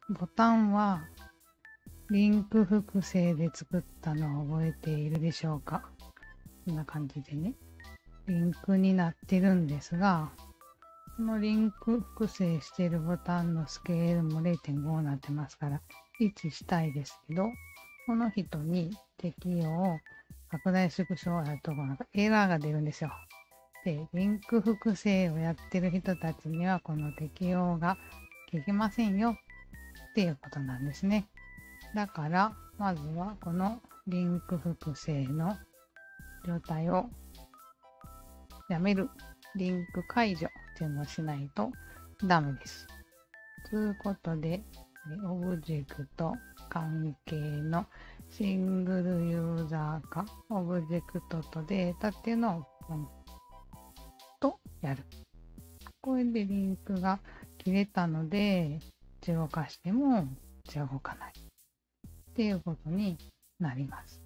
ボタンはリンク複製で作ったのを覚えているでしょうか。こんな感じでね、リンクになってるんですが、このリンク複製しているボタンのスケールも 0.5 になってますから、1したいですけど、この人に適用、拡大縮小やるとなんかエラーが出るんですよ。で、リンク複製をやってる人たちにはこの適用が効きませんよっていうことなんですね。だから、まずはこのリンク複製の状態をやめる。リンク解除っていうのをしないとダメです。ということで、オブジェクト関係のシングルユーザー化、オブジェクトとデータっていうのをポンとやる。これでリンクが切れたので、動かしても動かないっていうことになります。